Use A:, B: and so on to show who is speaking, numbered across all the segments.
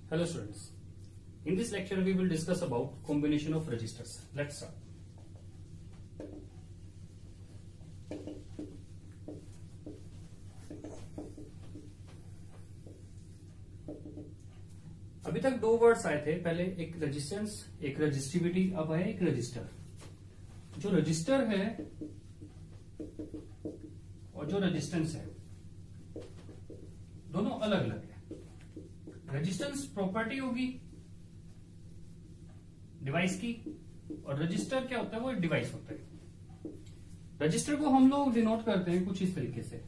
A: Hello students. In this lecture we will discuss about combination of registers. Let's start. अभी तक दो words आए थे, पहले एक रेजिस्टेंस, एक रजिस्टिविटी, अब आया एक रजिस्टर। जो रजिस्टर है और जो रेजिस्टेंस है दोनों अलग अलग है। रेजिस्टेंस प्रॉपर्टी होगी डिवाइस की और रजिस्टर क्या होता है, वो एक डिवाइस होता है। रजिस्टर को हम लोग डिनोट करते हैं कुछ इस तरीके से,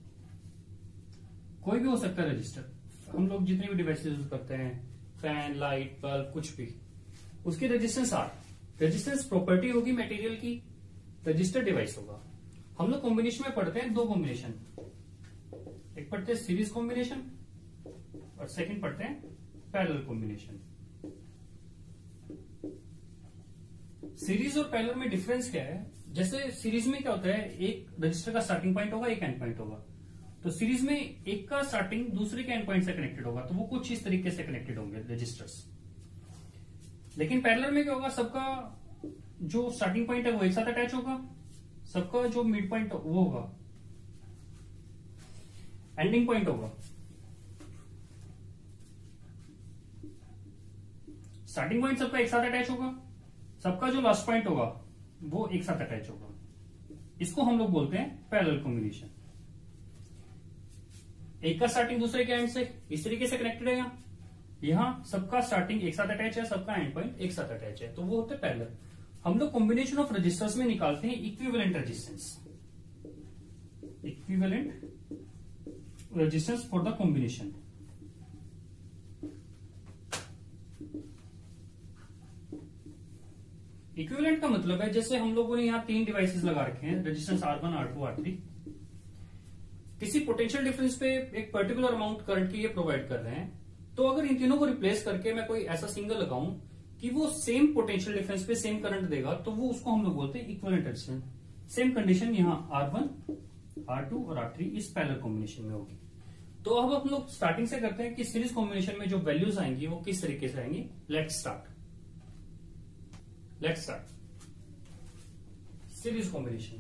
A: कोई भी हो सकता है रजिस्टर। हम लोग जितने भी डिवाइस यूज करते हैं, फैन, लाइट, बल्ब, कुछ भी, उसकी रेजिस्टेंस आर। रेजिस्टेंस प्रॉपर्टी होगी मटेरियल की, रजिस्टर डिवाइस होगा। हम लोग कॉम्बिनेशन में पढ़ते हैं दो कॉम्बिनेशन, एक पढ़ते हैं सीरीज कॉम्बिनेशन और सेकंड पढ़ते हैं पैरेलल कॉम्बिनेशन। सीरीज और पैरेलल में डिफरेंस क्या है? जैसे सीरीज में क्या होता है, एक रजिस्टर का स्टार्टिंग पॉइंट होगा, एक एंड पॉइंट होगा। तो सीरीज में एक का स्टार्टिंग दूसरे के एंड पॉइंट से कनेक्टेड होगा, तो वो कुछ इस तरीके से कनेक्टेड होंगे रजिस्टर्स। लेकिन पैरेलल में क्या होगा, सबका जो स्टार्टिंग पॉइंट है वो एक साथ अटैच होगा, सबका जो मिड पॉइंट वो होगा, एंडिंग पॉइंट होगा। स्टार्टिंग पॉइंट सबका एक साथ अटैच होगा, सबका जो लास्ट पॉइंट होगा वो एक साथ अटैच होगा। इसको हम लोग बोलते हैं पैरेलल कॉम्बिनेशन। एक का स्टार्टिंग दूसरे के एंड से इस तरीके से कनेक्टेड है, यहां सबका स्टार्टिंग एक साथ अटैच है, सबका एंड पॉइंट एक साथ अटैच है, तो वो होते हैं पैरेलल। हम लोग कॉम्बिनेशन ऑफ रजिस्टर्स में निकालते हैं equivalent resistance. Equivalent resistance for the combination. Equivalent का मतलब है, जैसे हम लोगों ने यहां तीन डिवाइसेस लगा रखे हैं, रेजिस्टेंस R1, R2, R3। किसी पोटेंशियल डिफरेंस पे एक पर्टिकुलर अमाउंट करंट की ये प्रोवाइड कर रहे हैं, तो अगर इन तीनों को रिप्लेस करके मैं कोई ऐसा सिंगल लगाऊं कि वो सेम पोटेंशियल डिफरेंस पे सेम करंट देगा, तो वो उसको हम लोग बोलते हैं इक्विवेलेंट रेजिस्टेंस। सेम कंडीशन यहां R1, R2 और R3 इस पैरेलल कॉम्बिनेशन में होगी। तो अब हम लोग स्टार्टिंग से करते हैं कि सीरीज कॉम्बिनेशन में जो वैल्यूज आएंगी वो किस तरीके से आएंगी। Let's start series combination.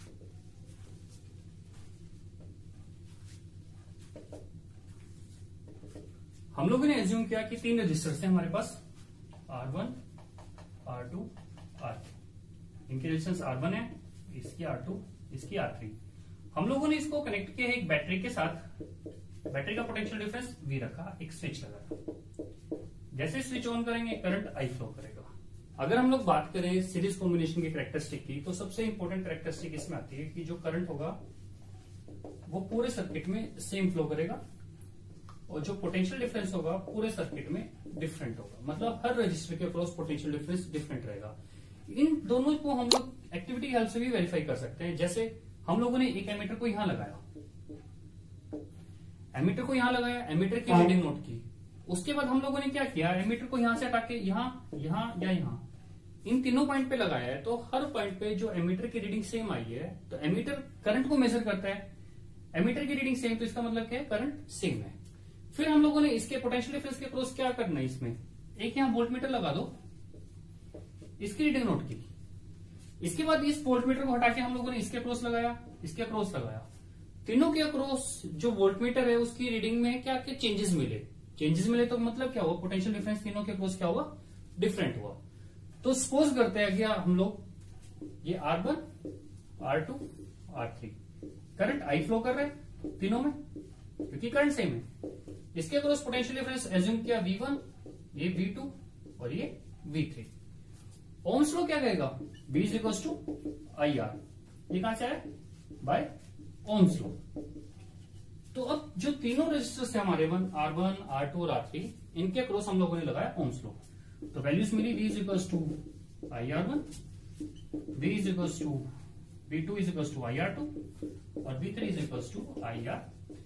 A: हम लोगों ने एज्यूम किया कि तीन रजिस्टर्स हैं हमारे पास, R1, R2, R3। इनकी रेजिस्टेंस R1 है, इसकी R2, इसकी R3। हम लोगों ने इसको कनेक्ट किया है एक बैटरी के साथ। बैटरी का पोटेंशियल डिफरेंस V रखा, एक स्विच लगा। जैसे स्विच ऑन करेंगे करंट I फ्लो करेगा। अगर हम लोग बात करें सीरीज कॉम्बिनेशन की कैरेक्टरिस्टिक की, तो सबसे इंपॉर्टेंट कैरेक्टरिस्टिक इसमें आती है कि जो करंट होगा वो पूरे सर्किट में सेम फ्लो करेगा और जो पोटेंशियल डिफरेंस होगा पूरे सर्किट में डिफरेंट होगा। मतलब हर रजिस्टर के अक्रॉस पोटेंशियल डिफरेंस डिफरेंट रहेगा। इन दोनों को हम लोग एक्टिविटी की हेल्प से भी वेरीफाई कर सकते हैं। जैसे हम लोगों ने एक एमीटर को यहां लगाया, एमीटर की रीडिंग नोट की। उसके बाद हम लोगों ने क्या किया, एमीटर को यहां से हटा के यहां या यहां इन तीनों पॉइंट पे लगाया है, तो हर पॉइंट पे जो एमीटर की रीडिंग सेम आई है, तो एमीटर करंट को मेजर करता है। एमीटर की रीडिंग सेम, तो इसका मतलब क्या है, करंट सेम है। फिर हम लोगों ने इसके पोटेंशियल डिफरेंस के अक्रॉस क्या करना है, इसमें एक यहां वोल्टमीटर लगा दो, इसकी रीडिंग नोट की। इसके बाद इस वोल्टमीटर को हटा के हम लोगों ने इसके अक्रॉस लगाया, इसके अक्रॉस लगाया। तीनों के अक्रॉस जो वोल्टमीटर है उसकी रीडिंग में क्या क्या चेंजेस मिले, तो मतलब क्या हुआ, पोटेंशियल डिफरेंस तीनों के अक्रॉस क्या हुआ, डिफरेंट हुआ। तो सपोज करते हैं कि हम लोग ये R1, R2, R3 current I flow कर रहे हैं तीनों में, क्योंकि करंट सेम है। इसके अक्रॉस पोटेंशियल डिफरेंस एज्यूम किया V1, ये V2 और ये V3। ओम्स लॉ क्या कहेगा, V is equal to IR। ये कहां से आया, बाय ओम्स लॉ। तो अब जो तीनों रेजिस्टर्स है हमारे R1, R2 और R3, इनके अक्रॉस हम लोगों ने लगाया ओम्स लॉ। तो वैल्यूज मिली, V is equal to IR1, V is equal to V2 is equal to IR2 और V3 is equal to IR।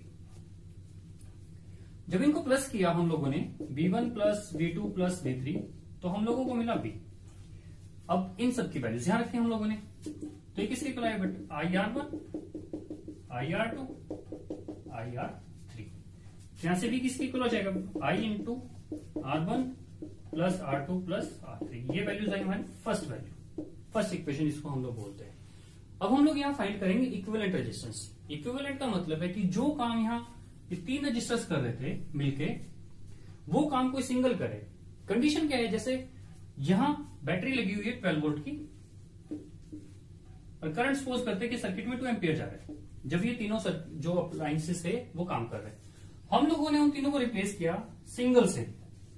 A: जब इनको प्लस किया हम लोगों ने, V1 plus V2 plus V3, तो हम लोगों को मिला V। अब इन सब की वैल्यूज यहां रखी हम लोगों ने, तो ये किसके इक्वल आया, बट IR1, IR2, IR3। यहां से भी किसके इक्वल हो जाएगा, आई into R1 plus R2 plus R3। ये वैल्यूज आई हमारी फर्स्ट वैल्यू, फर्स्ट इक्वेशन इसको हम लोग बोलते हैं। अब हम लोग यहाँ फाइंड करेंगे इक्विवेलेंट रेजिस्टेंस। इक्विवेलेंट का मतलब है कि जो काम यहाँ ये 3 रजिस्टर्स कर रहे थे मिलके, वो काम कोई सिंगल करे। कंडीशन क्या है, जैसे यहां बैटरी लगी हुई है 12 वोल्ट की और करंट सपोज करते हैं कि सर्किट में 2 एम्पियर जा रहा है। जब ये तीनों जो अप्लायंसेस है वो काम कर रहे हैं, हम लोगों ने उन तीनों को रिप्लेस किया सिंगल से,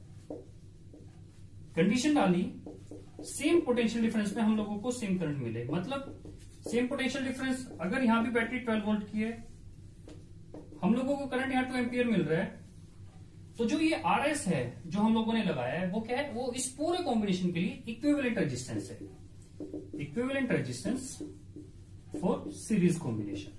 A: कंडीशन डाली सेम पोटेंशियल डिफरेंस में हम लोगों को सेम करंट मिले। मतलब सेम पोटेंशियल डिफरेंस, अगर यहां भी बैटरी 12 वोल्ट की है, हम लोगों को करंट यहां 2 एम्पियर मिल रहा है, तो जो ये RS है जो हम लोगों ने लगाया है वो क्या है, वो इस पूरे कॉम्बिनेशन के लिए इक्विवेलेंट रेजिस्टेंस है। Equivalent resistance for series combination.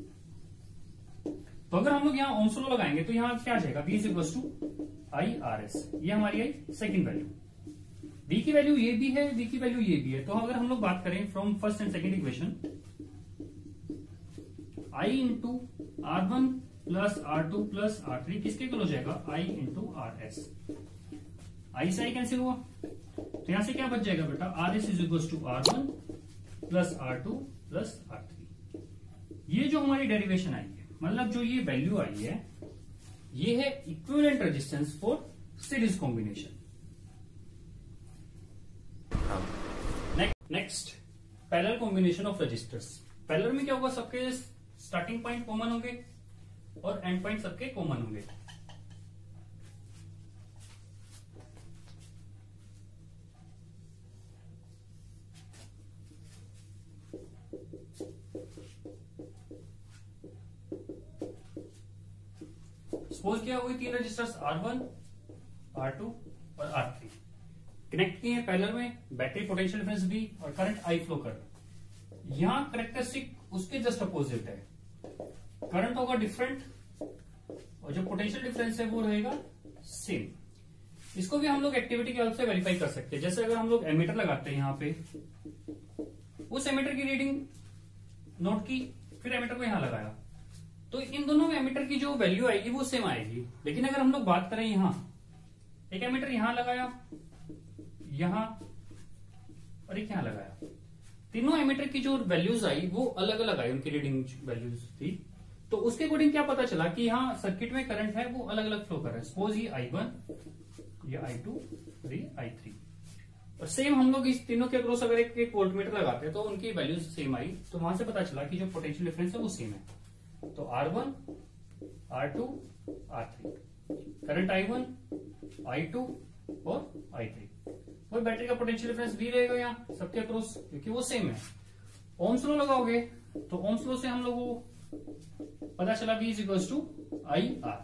A: तो अगर हम लोग यहां ओम्स लॉ लगाएंगे तो यहां क्या आ जाएगा, V equals to I RS। ये हमारी आई सेकेंड वैल्यू। V की वैल्यू ये भी है, V की वैल्यू ये भी है। तो अगर हम लोग बात करें from first and second equation, I into R1 plus R2 plus R3 किसके इक्वल हो जाएगा, I इंटू RS। आई से आई कैंसिल हुआ, तो यहां से क्या बच जाएगा बेटा, RS is equal to R1 plus R2 plus R3। ये जो हमारी डेरिवेशन आई है, मतलब जो ये वैल्यू आई है, ये है equivalent resistance for series combination. Next, parallel combination of resistors. Parallel में क्या होगा, सबके स्टार्टिंग पॉइंट कॉमन होंगे और एंड पॉइंट सबके कॉमन होंगे। सपोज किया हुई 3 रजिस्टर्स R1, R2 और R3 कनेक्ट किए हैं पैरेलल में, बैटरी पोटेंशियल डिफरेंस V और करंट I फ्लो कर रहा है। यहां करेक्टरिस्टिक उसके जस्ट अपोजिट है, करंट होगा डिफरेंट और जो पोटेंशियल डिफरेंस है वो रहेगा सेम। इसको भी हम लोग एक्टिविटी के हेल्प से वेरीफाई कर सकते हैं। जैसे अगर हम लोग एमीटर लगाते हैं यहां पे, उस एमीटर की रीडिंग नोट की, फिर एमीटर को यहां लगाया, तो इन दोनों में एमीटर की जो वैल्यू आएगी वो सेम आएगी। लेकिन अगर हम लोग बात करें यहां, एक एमीटर यहां लगाया, यहां और एक यहां लगाया, तीनों एमीटर की जो वैल्यूज आई वो अलग अलग आई, उनकी रीडिंग वैल्यूज थी। तो उसके अकॉर्डिंग क्या पता चला कि यहाँ सर्किट में करंट है वो अलग अलग फ्लो कर रहा है। सपोज ये I1, ये I2 और ये I3, और सेम हम लोग इस तीनों के अक्रॉस अगर एक वोल्टमीटर लगाते हैं तो उनकी वैल्यूज सेम आई, तो वहां से पता चला कि जो पोटेंशियल डिफरेंस है वो सेम है। तो R1, R2, R3, current I1, I2 और I3, वही बैटरी का पोटेंशियल डिफरेंस V रहेगा यहाँ सबके अक्रॉस, क्योंकि वो सेम है। ओम्स लॉ लगाओगे तो ओम्स लॉ से हम लोग को पता चला V is equals to I R.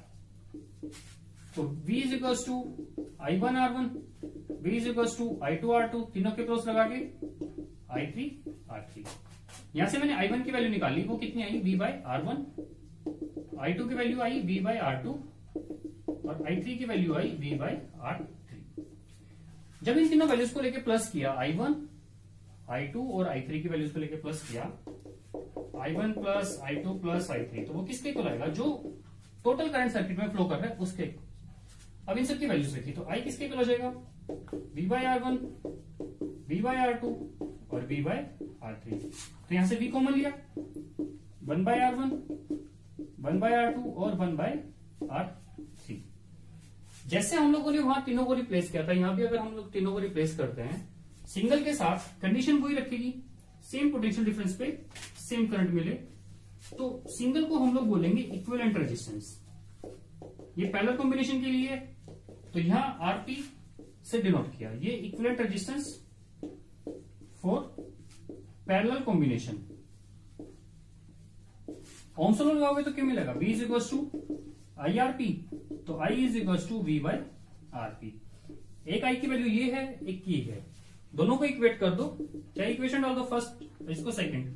A: तो V is equals to I1 R1, V is equals to I2 R2, तीनों के क्रॉस लगा के I3 R3। यहां से मैंने I1 की वैल्यू निकाली, वो कितनी आई, V बाय R1, I2 की वैल्यू आई V बाय R2 और I3 की वैल्यू आई V बाय R3। जब इन तीनों वैल्यूज को लेके प्लस किया, I1, I2 और I3 की वैल्यूज को लेके प्लस किया, I1 plus I2 plus I3, तो वो किसके इक्वल आएगा, जो टोटल करंट सर्किट में फ्लो कर रहा है उसके। अब इन सबकी वैल्यूज देखिए, तो I किसके इक्वल हो जाएगा, V bye R1, V bye R2 और V बाय R3। तो यहां से V कॉमन लिया, 1 बाय R1, 1 बाय R2 और 1 बाय R3। जैसे हम लोगों ने वहां तीनों को रिप्लेस किया था, यहां भी अगर हम लोग तीनों को रिप्लेस करते हैं सिंगल के साथ, कंडीशन वही रखेगी, सेम पोटेंशियल डिफरेंस पे सेम करंट मिले, तो सिंगल को हम लोग बोलेंगे इक्विवेलेंट रेजिस्टेंस। ये पैरेलल कॉम्बिनेशन के लिए, तो यहां आरपी से डिनोट किया, ये equivalent resistance for parallel combination. Ohm's law लगाओगे तो क्या मिलेगा, V is equal to I R P, तो I is equal to V by R P. एक I की वैल्यू ये है, एक की है, दोनों को इक्वेट कर दो, चाहे इक्वेशन डाल दो फर्स्ट, इसको सेकंड।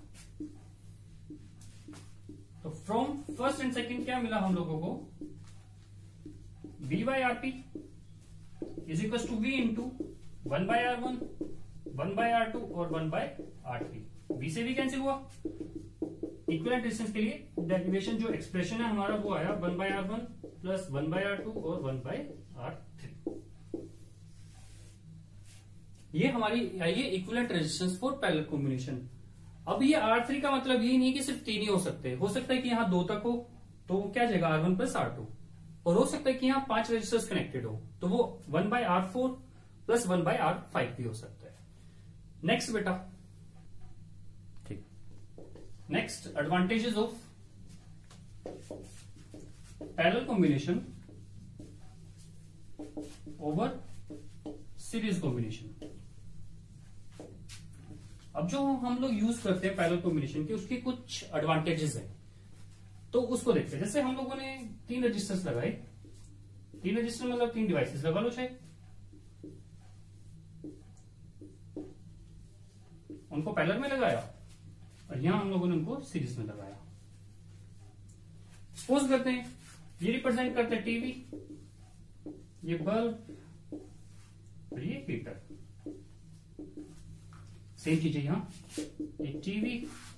A: तो फ्रॉम फर्स्ट एंड सेकंड क्या मिला हम लोगों को, V by R P is equal to V into 1 by R1, 1 by R2 और 1 बाय R3। V से भी कैंसिल हुआ। इक्विवेलेंट रेजिस्टेंस के लिए डेरिवेशन जो एक्सप्रेशन है हमारा वो आया 1 बाय R1 प्लस 1/R2 और 1/R3। ये हमारी ये equivalent resistance for parallel combination. अब ये R3 का मतलब ये नहीं कि सिर्फ 3 ही हो सकते हैं, हो सकता है कि यहाँ 2 तक हो तो वो क्या जाएगा R1 प्लस R2, और हो सकता है कि यहाँ 5 रेजिस्टर्स कनेक्टेड हो तो वो 1/R4 प्लस 1/R5 भी हो सकता है। नेक्स्ट बेटा, ठीक, next advantages of parallel combination over series combination. अब जो हम लोग यूज करते हैं पैरेलल कॉम्बिनेशन के, उसके कुछ एडवांटेजेस हैं, तो उसको देखते हैं। जैसे हम लोगों ने 3 रजिस्टर्स लगाए, 3 रजिस्टर मतलब 3 डिवाइसेस लगा लो चाहे, उनको पैरेलल में लगाया और यहां हम लोगों ने उनको सीरीज में लगाया। सपोज करते हैं ये रिप्रेजेंट करते हैं टीवी, ये बल्ब और ये हीटर। सेम चीज है यहां, ये टीवी,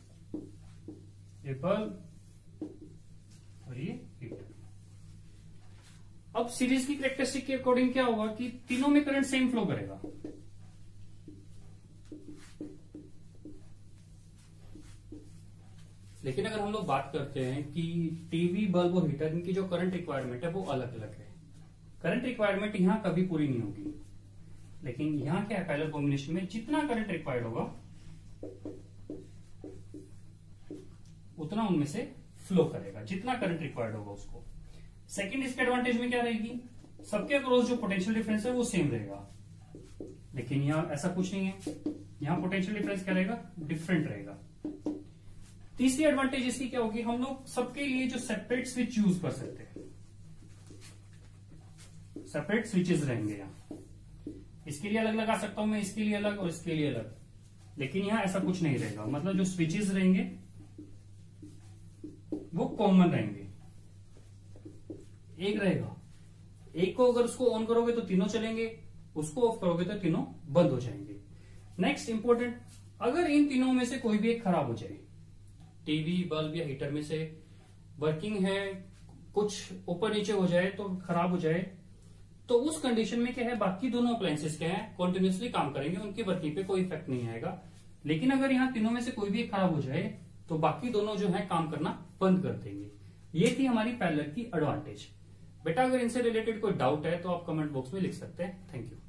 A: ये बल्ब और ये हीटर। अब सीरीज की कैरेक्टरिस्टिक के अकॉर्डिंग क्या होगा कि तीनों में करंट सेम फ्लो करेगा। लेकिन अगर हम लोग बात करते हैं कि टीवी, बल्ब और हीटर, इनकी जो करंट रिक्वायरमेंट है वो अलग अलग है। करंट रिक्वायरमेंट यहां कभी पूरी नहीं होगी, लेकिन यहां क्या है, पैरेलल कॉम्बिनेशन में जितना करंट रिक्वायर्ड होगा उतना उनमें से फ्लो करेगा, जितना करंट रिक्वायर्ड होगा उसको। सेकंड, इसके एडवांटेज में क्या रहेगी, सबके अक्रॉस जो पोटेंशियल डिफरेंस है वो सेम रहेगा, लेकिन यहां ऐसा कुछ नहीं है, यहां पोटेंशियल डिफरेंस क्या रहेगा, डिफरेंट रहेगा। तीसरी एडवांटेज इसकी क्या होगी, हम लोग सबके लिए जो सेपरेट स्विच यूज कर सकते हैं, सेपरेट स्विचेस रहेंगे यहां, इसके लिए अलग लगा सकता हूं मैं, इसके लिए अलग और इसके लिए अलग, लेकिन यहां ऐसा कुछ नहीं रहेगा। मतलब जो स्विचेस रहेंगे वो कॉमन रहेंगे, एक रहेगा, एक को अगर उसको ऑन करोगे तो तीनों चलेंगे, उसको ऑफ करोगे तो तीनों बंद हो जाएंगे। नेक्स्ट इंपॉर्टेंट, अगर इन तीनों में से कोई भी एक खराब हो जाए, टीवी, बल्ब या हीटर में से वर्किंग है, कुछ ऊपर नीचे हो जाए तो खराब हो जाए, तो उस कंडीशन में क्या है, बाकी दोनों अप्लायंसेस क्या है, कंटिन्यूअसली काम करेंगे, उनकी वर्किंग पे कोई इफेक्ट नहीं आएगा। लेकिन अगर यहां तीनों में से कोई भी एक खराब हो जाए तो बाकी दोनों जो है काम करना बंद कर देंगे। ये थी हमारी पैरेलल की एडवांटेज। बेटा अगर इनसे रिलेटेड कोई डाउट है तो आप कमेंट बॉक्स में लिख सकते हैं। Thank you.